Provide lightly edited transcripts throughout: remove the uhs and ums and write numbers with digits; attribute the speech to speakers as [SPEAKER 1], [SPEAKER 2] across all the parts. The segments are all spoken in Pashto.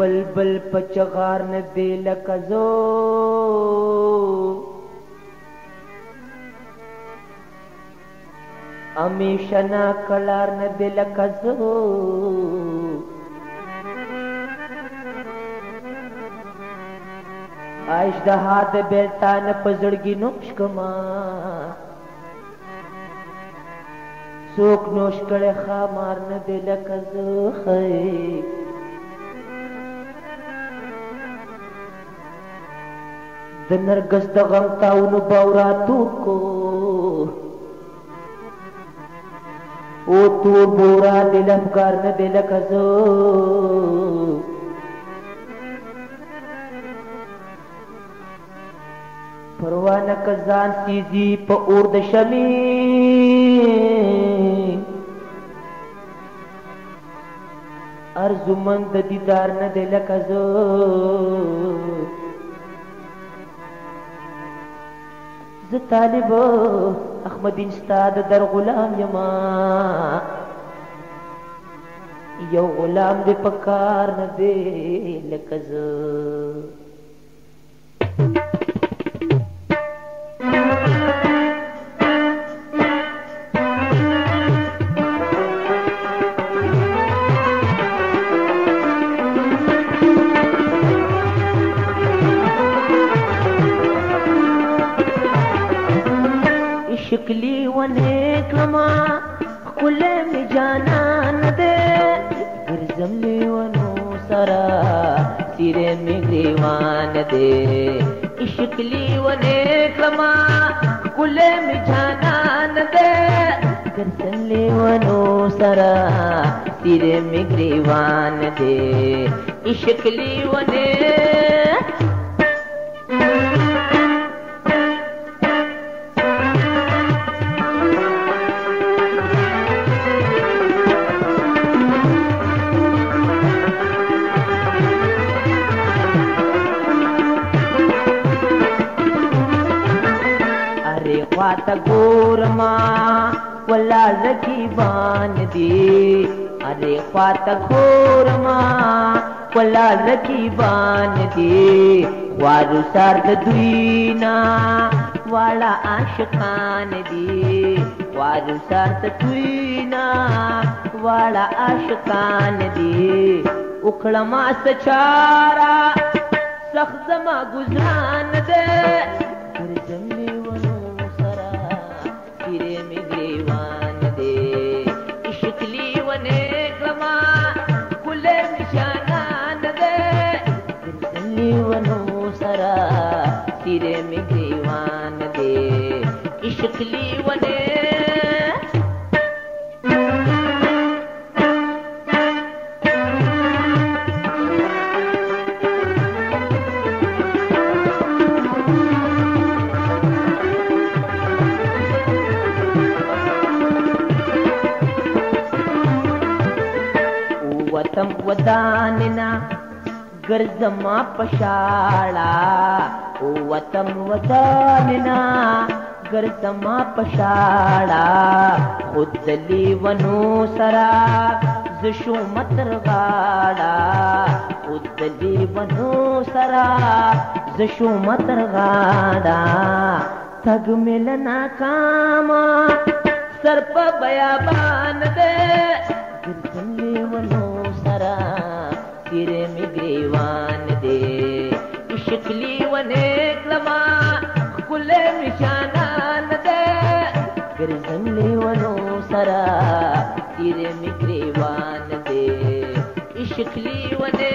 [SPEAKER 1] بلبل پچغار نه دی لکه زو همیشه نا کلار نه دی لکه زو اژدها د بیلتان په زړګي نوش کما څوک نوش کړي خامار نه دی لکه زه د نرګس د غم تاونو باوراتو کو او تو بورا دل افکار نه دی لکه زه پروانه کزان سیزی په اور د شمی ارزومند دیدار نه دی لکه زه زه طالب احمدین ستا د در غلام یما یو غلام دی په کار نه دی لکه زه شکلی ونه کما کله می جانان دے گرزم لیونو سرا سیره می گریوان دے شکلی ونه کما کله می جانان دے گرزم لیونو سرا سیره می گریوان دے شکلی ونه خواته ګورما ولا رقیبان دی اره خواته ګورما ولا رقیبان دی وارو سر د دوینا والا عاشقان دی وارو سر د دوینا والا عاشقان دی وکړما سچارا سخت زما گزران دے تیرے میں دیوان دے شکلی ونے وطم وداننا گرزما پشاڑا وطم وداننا گرزما پشاڑا خود دلی ونو سرا زشو مترغاڑا خود دلی ونو سرا زشو مترغاڑا تگ ملنا کاما سر پا بیابان دے گرزلی ونو سرا تیرے میں گریوان دے شکلی ونه کلما کله مشانان دے گرزم لیونو سرا تیرے میں گریوان دے شکلی ونه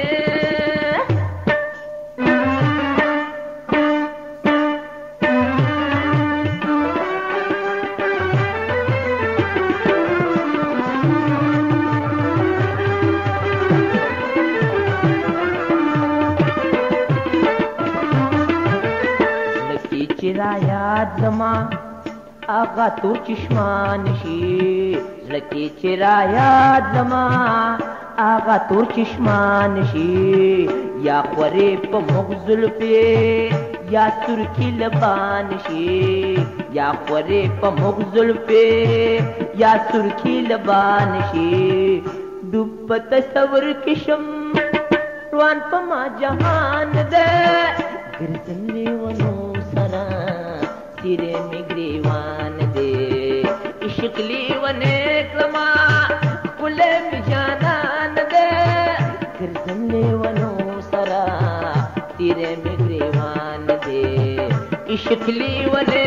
[SPEAKER 1] چرا یاد زما آقا تو چشمان شی لکی چرا یاد زما آقا تو چشمان شی یا خوری پا مغزل پی یا سرکی لبان شی یا خوری پا مغزل پی یا سرکی لبان شی ڈوب تصور کشم روان په ما جهان ده ګرځم لیونو سره تیرې مې ګریوان دې عشق لیونې کړما ښکلی مې جانان ده ګرځم لیونو سره تیرې مې ګریوان دې عشق لیونې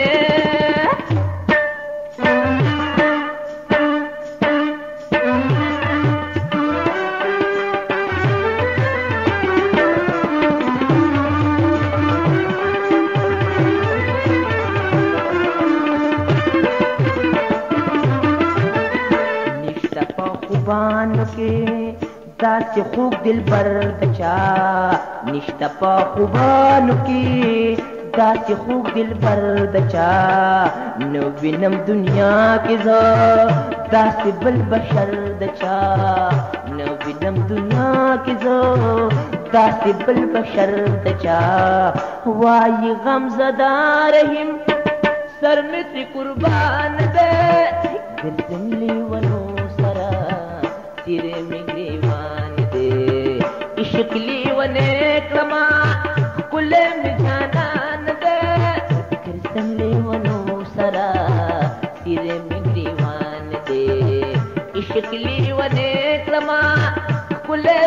[SPEAKER 1] خوبانو کې داسې خوب دلبر دچا نشته په خوبانو کې داسې خوب دلبر دچا نو وینم دنیا کې زه داسې بل بشر دچا نو وینم دنیا کې زه داسې بل بشر دچا وای غم زدا رحیم سر مې ترې قربان ده ګرځم لیونو تیرې مې ګریوان دې عشق لیونې کړما ښکلی مې جانان ده ګرځم لیونو سره تیرې مې ګریوان دې عشق لیونې کړما ښکلی